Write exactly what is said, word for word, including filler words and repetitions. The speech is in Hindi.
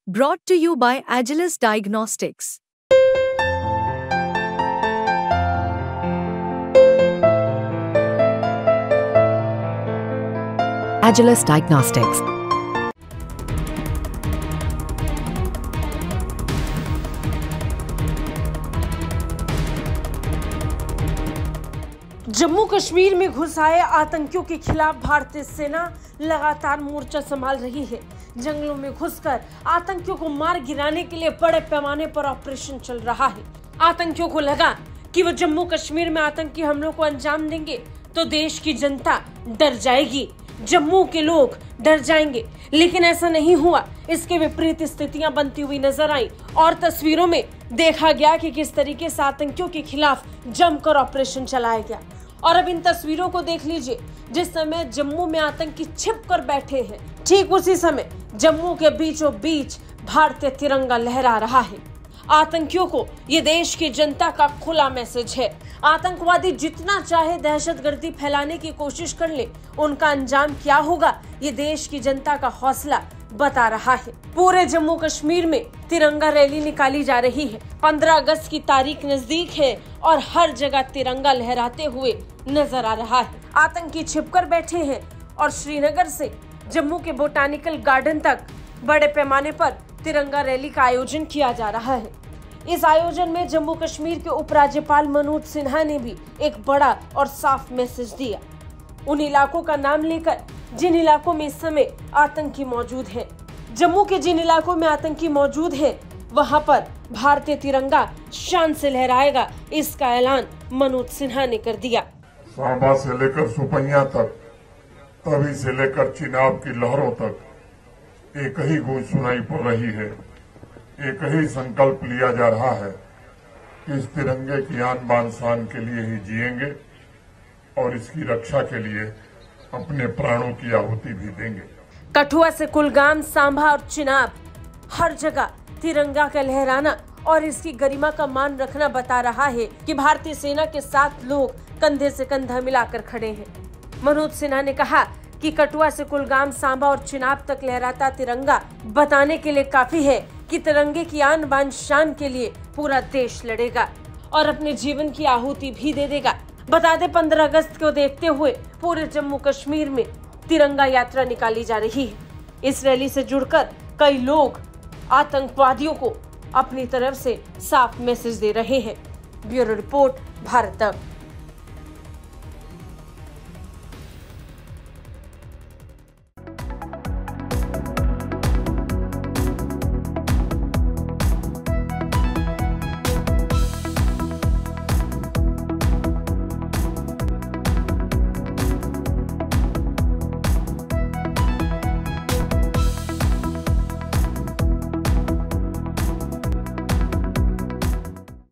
Brought to you by Agilus Diagnostics. Agilus Diagnostics. Jammu Kashmir में घुस आए आतंकियों के खिलाफ भारतीय सेना लगातार मोर्चा संभाल रही है। जंगलों में घुसकर आतंकियों को मार गिराने के लिए बड़े पैमाने पर ऑपरेशन चल रहा है। आतंकियों को लगा कि वो जम्मू कश्मीर में आतंकी हमलों को अंजाम देंगे तो देश की जनता डर जाएगी, जम्मू के लोग डर जाएंगे, लेकिन ऐसा नहीं हुआ। इसके विपरीत स्थितियां बनती हुई नजर आई और तस्वीरों में देखा गया कि किस तरीके से आतंकियों के खिलाफ जमकर ऑपरेशन चलाया गया। और अब इन तस्वीरों को देख लीजिए, जिस समय जम्मू में आतंकी छिप कर बैठे हैं, ठीक उसी समय जम्मू के बीचों बीच भारतीय तिरंगा लहरा रहा है। आतंकियों को ये देश की जनता का खुला मैसेज है। आतंकवादी जितना चाहे दहशतगर्दी फैलाने की कोशिश कर ले, उनका अंजाम क्या होगा ये देश की जनता का हौसला बता रहा है। पूरे जम्मू कश्मीर में तिरंगा रैली निकाली जा रही है। पंद्रह अगस्त की तारीख नजदीक है और हर जगह तिरंगा लहराते हुए नजर आ रहा है। आतंकी छिपकर बैठे हैं और श्रीनगर से जम्मू के बोटानिकल गार्डन तक बड़े पैमाने पर तिरंगा रैली का आयोजन किया जा रहा है। इस आयोजन में जम्मू कश्मीर के उपराज्यपाल मनोज सिन्हा ने भी एक बड़ा और साफ मैसेज दिया। उन इलाकों का नाम लेकर जिन इलाकों में इस समय आतंकी मौजूद हैं, जम्मू के जिन इलाकों में आतंकी मौजूद हैं, वहां पर भारतीय तिरंगा शान से लहराएगा। इसका ऐलान मनोज सिन्हा ने कर दिया। सांबा से लेकर सुपैया तक, तवी से लेकर चिनाब की लहरों तक एक ही गूंज सुनाई पड़ रही है। एक ही संकल्प लिया जा रहा है कि इस तिरंगे की आन बान शान के लिए ही जिएंगे और इसकी रक्षा के लिए अपने प्राणों की आहुति भी देंगे। कठुआ से कुलगाम, सांबा और चिनाब, हर जगह तिरंगा का लहराना और इसकी गरिमा का मान रखना बता रहा है कि भारतीय सेना के साथ लोग कंधे से कंधा मिलाकर खड़े हैं। मनोज सिन्हा ने कहा कि कठुआ से कुलगाम, सांबा और चिनाब तक लहराता तिरंगा बताने के लिए काफी है कि तिरंगे की आन बान शान के लिए पूरा देश लड़ेगा और अपने जीवन की आहुति भी दे देगा। बता दें, पंद्रह अगस्त को देखते हुए पूरे जम्मू कश्मीर में तिरंगा यात्रा निकाली जा रही है। इस रैली से जुड़कर कई लोग आतंकवादियों को अपनी तरफ से साफ मैसेज दे रहे हैं। ब्यूरो रिपोर्ट, भारत तक।